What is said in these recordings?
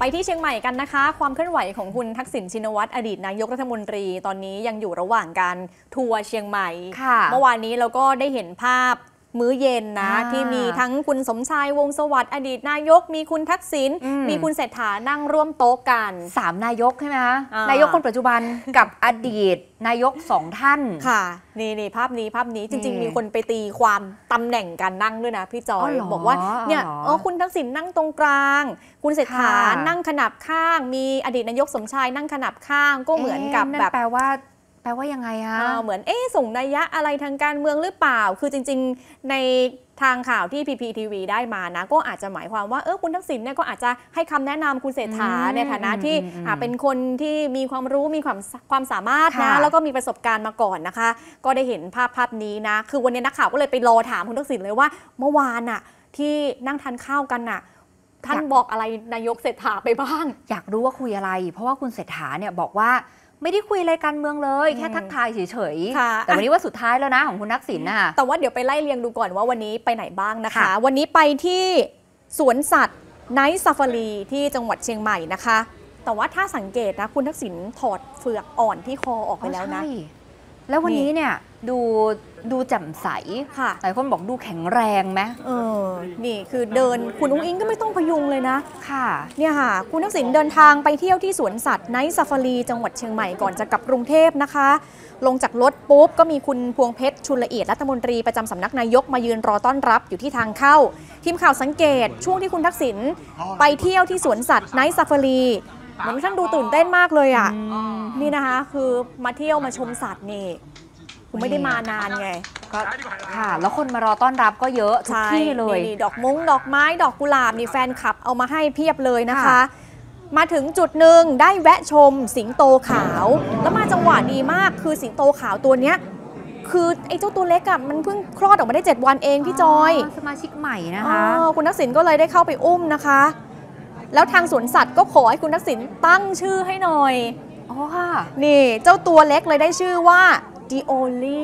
ไปที่เชียงใหม่กันนะคะความเคลื่อนไหวของคุณทักษิณชินวัตรอดีตนายกรัฐมนตรีตอนนี้ยังอยู่ระหว่างการทัวร์เชียงใหม่เมื่อวานนี้เราก็ได้เห็นภาพมื้อเย็นนะที่มีทั้งคุณสมชายวงศ์สวัสดิ์อดีตนายกมีคุณทักษิณมีคุณเศรษฐานั่งร่วมโต๊ะกัน 3 นายกใช่ไหมคะนายกคนปัจจุบันกับอดีตนายก2 ท่านค่ะนี่ภาพนี้จริงๆมีคนไปตีความตำแหน่งการนั่งด้วยนะพี่จอยบอกว่าเนี่ยคุณทักษิณนั่งตรงกลางคุณเศรษฐานั่งขนับข้างมีอดีตนายกสมชายนั่งขนับข้างก็เหมือนกับแบบแปลว่ายังไงคะเหมือนส่งนัยยะอะไรทางการเมืองหรือเปล่าคือจริงๆในทางข่าวที่ PPTV ได้มานะก็อาจจะหมายความว่าคุณทักษิณเนี่ยก็อาจจะให้คำแนะนำคุณเศรษฐาในฐานะที่เป็นคนที่มีความรู้มีความสามารถนะแล้วก็มีประสบการณ์มาก่อนนะคะก็ได้เห็นภาพนี้นะคือวันนี้นักข่าวก็เลยไปรอถามคุณทักษิณเลยว่าเมื่อวานน่ะที่นั่งทานข้าวกันน่ะท่านบอกอะไรนายกเศรษฐาไปบ้างอยากรู้ว่าคุยอะไรเพราะว่าคุณเศรษฐาเนี่ยบอกว่าไม่ได้คุยอะไรการเมืองเลยแค่ทักทายเฉยๆแต่วันนี้ว่าสุดท้ายแล้วนะของคุณทักษิณน่ะแต่ว่าเดี๋ยวไปไล่เรียงดูก่อนว่าวันนี้ไปไหนบ้างนะคะวันนี้ไปที่สวนสัตว์ไนท์ซาฟารีที่จังหวัดเชียงใหม่นะคะแต่ว่าถ้าสังเกตนะคุณทักษิณถอดเฟือกอ่อนที่คอออกไปแล้วนะแล้ววันนี้เนี่ยดูแจ่มใสหลายคนบอกดูแข็งแรงไหมนี่คือเดินคุณอุ้งอิงก็ไม่ต้องพยุงเลยนะค่ะเนี่ยค่ะคุณทักษิณเดินทางไปเที่ยวที่สวนสัตว์ไนท์ซาฟารีจังหวัดเชียงใหม่ก่อนจะกลับกรุงเทพนะคะลงจากรถปุ๊บก็มีคุณพวงเพชรชุลละเอียดรัฐมนตรีประจำสำนักนายกมายืนรอต้อนรับอยู่ที่ทางเข้าทีมข่าวสังเกตช่วงที่คุณทักษิณไปเที่ยวที่สวนสัตว์ไนท์ซาฟารีเหมือนท่านดูตื่นเต้นมากเลยอ่ะนี่นะคะคือมาเที่ยวมาชมสัตว์นี่ผมไม่ได้มานานไงก็ค่ะแล้วคนมารอต้อนรับก็เยอะทุกที่เลยดอกมุ้งดอกไม้ดอกกุหลาบนี่แฟนคลับเอามาให้เพียบเลยนะคะมาถึงจุดหนึ่งได้แวะชมสิงโตขาวแล้วมาจังหวะดีมากคือสิงโตขาวตัวเนี้ยคือไอ้เจ้าตัวเล็กอ่ะมันเพิ่งคลอดออกมาได้7 วันเองพี่จอยสมาชิกใหม่นะคะคุณทักษิณก็เลยได้เข้าไปอุ้มนะคะแล้วทางสวนสัตว์ก็ขอให้คุณทักษิณตั้งชื่อให้หน่อยค่ะนี่เจ้าตัวเล็กเลยได้ชื่อว่าดิโอ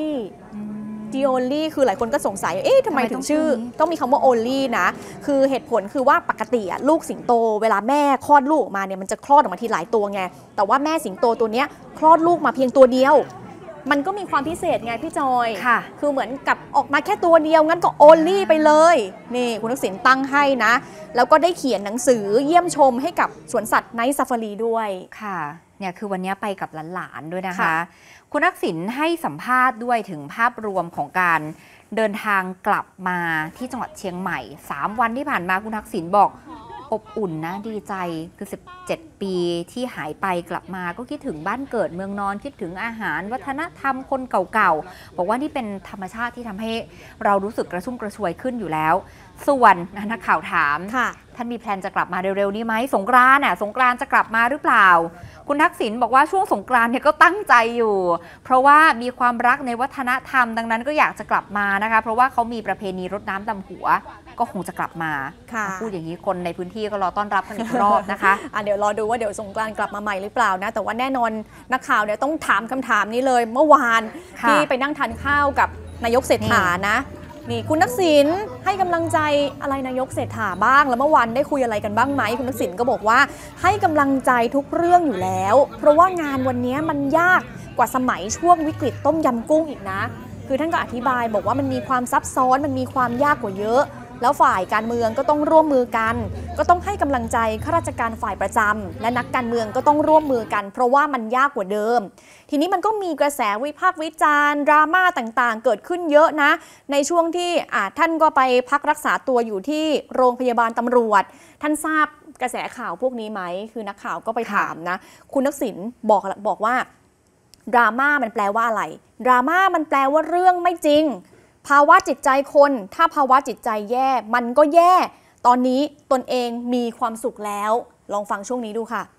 ลี่คือหลายคนก็สงสัยทำไมถึงชื่อต้องมีคำว่าโอลี่นะคือเหตุผลคือว่าปกติลูกสิงโตเวลาแม่คลอดลูกออกมาเนี่ยมันจะคลอดออกมาทีหลายตัวไงแต่ว่าแม่สิงโตตัวเนี้ยคลอดลูกมาเพียงตัวเดียวมันก็มีความพิเศษไงพี่จอยคือเหมือนกับออกมาแค่ตัวเดียวงั้นก็โอลี่ไปเลยนี่คุณทักษิณตั้งให้นะแล้วก็ได้เขียนหนังสือเยี่ยมชมให้กับสวนสัตว์ไนท์ซาฟารีด้วยค่ะเนี่ยคือวันนี้ไปกับหลานๆด้วยนะคะคุณทักษิณให้สัมภาษณ์ด้วยถึงภาพรวมของการเดินทางกลับมาที่จังหวัดเชียงใหม่3 วันที่ผ่านมาคุณทักษิณบอกอบอุ่นนะดีใจคือ17 ปีที่หายไปกลับมาก็คิดถึงบ้านเกิดเมืองนอนคิดถึงอาหารวัฒนธรรมคนเก่าๆบอกว่านี่เป็นธรรมชาติที่ทำให้เรารู้สึกกระชุ่มกระชวยขึ้นอยู่แล้วส่วนนักข่าวถามท่านมีแพลนจะกลับมาเร็วๆนี้ไหมสงกรานต์จะกลับมาหรือเปล่าคุณทักษิณบอกว่าช่วงสงกรานต์เนี่ยก็ตั้งใจอยู่เพราะว่ามีความรักในวัฒนธรรมดังนั้นก็อยากจะกลับมานะคะเพราะว่าเขามีประเพณีรดน้ำดำหัวก็คงจะกลับมาพูดอย่างนี้คนในพื้นที่ก็รอต้อนรับกันอีกรอบนะคะเดี๋ยวรอดูว่าเดี๋ยวสงกรานต์กลับมาใหม่หรือเปล่านะแต่ว่าแน่นอนนักข่าวเนี่ยต้องถามคำถามนี้เลยเมื่อวานที่ไปนั่งทานข้าวกับนายกเศรษฐานะนี่คุณทักษิณให้กำลังใจอะไรนายกเศรษฐาบ้างแล้วเมื่อวานได้คุยอะไรกันบ้างไหมคุณทักษิณก็บอกว่าให้กำลังใจทุกเรื่องอยู่แล้วเพราะว่างานวันนี้มันยากกว่าสมัยช่วงวิกฤตต้มยำกุ้งอีกนะคือท่านก็อธิบายบอกว่ามันมีความซับซ้อนมันมีความยากกว่าเยอะแล้วฝ่ายการเมืองก็ต้องร่วมมือกันก็ต้องให้กำลังใจข้าราชการฝ่ายประจำและนักการเมืองก็ต้องร่วมมือกันเพราะว่ามันยากกว่าเดิมทีนี้มันก็มีกระแสวิพากษ์วิจารณ์ดราม่าต่างๆเกิดขึ้นเยอะนะในช่วงที่ท่านก็ไปพักรักษาตัวอยู่ที่โรงพยาบาลตำรวจท่านทราบกระแสข่าวพวกนี้ไหมคือนักข่าวก็ไปถามนะคุณทักษิณบอกว่าดราม่ามันแปลว่าอะไรดราม่ามันแปลว่าเรื่องไม่จริงภาวะจิตใจคนถ้าภาวะจิตใจแย่มันก็แย่ตอนนี้ตนเองมีความสุขแล้วลองฟังช่วงนี้ดูค่ะ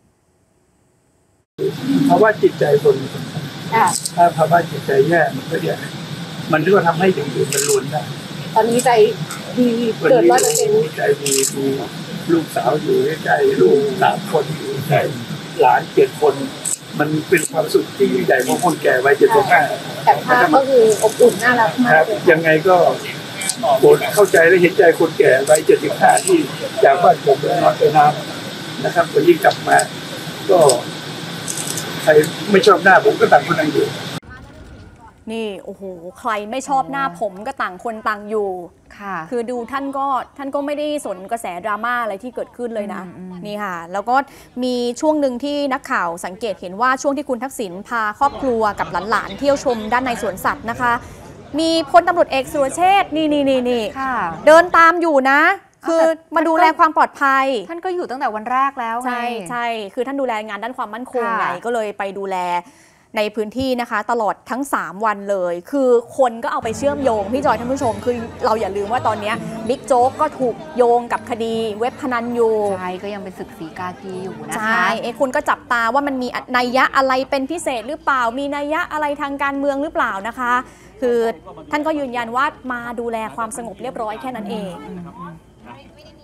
ภาวะจิตใจคนถ้าภาวะจิตใจแย่มันก็แย่มันก็ทำให้อย่างอื่นมันล้วนได้ตอนนี้ใจดีเกิด 100%ใจดีมีลูกสาวอยู่ใกล้ๆลูก3 คนอยู่ใกล้หลาน7 คนมันเป็นความสุขที่ยิ่งใหญ่ของคนแก่วัย75 แต่ภาพก็คืออบอุ่นน่ารักมากยังไงก็โปรดเข้าใจและเห็นใจคนแก่วัย75ที่จากบ้านผมนอนไปน้ำนะครับวันนี้กลับมาก็ใครไม่ชอบหน้าผมก็ต่างคนต่างอยู่นี่โอ้โหใครไม่ชอบหน้าผมก็ต่างคนต่างอยู่ค่ะคือดูท่านก็ไม่ได้สนกระแสดราม่าอะไรที่เกิดขึ้นเลยนะนี่ค่ะแล้วก็มีช่วงหนึ่งที่นักข่าวสังเกตเห็นว่าช่วงที่คุณทักษิณพาครอบครัวกับหลานๆเที่ยวชมด้านในสวนสัตว์นะคะมีพลตำรวจเอกสุรเชษฐ์นี่เดินตามอยู่นะคือมาดูแลความปลอดภัยท่านก็อยู่ตั้งแต่วันแรกแล้วไงใช่คือท่านดูแลงานด้านความมั่นคงไงก็เลยไปดูแลในพื้นที่นะคะตลอดทั้ง3วันเลยคือคนก็เอาไปเชื่อมโยงพี่จอยท่านผู้ชมคือเราอย่าลืมว่าตอนนี้บิ๊กโจ๊กก็ถูกโยงกับคดีเว็บพนันอยู่ใช่ก็ยังเป็นศึกศรีกากีอยู่นะคะใช่คุณก็จับตาว่ามันมีนัยยะอะไรเป็นพิเศษหรือเปล่ามีนัยยะอะไรทางการเมืองหรือเปล่านะคะคือท่านก็ยืนยันว่ามาดูแลความสงบเรียบร้อยแค่นั้นเอง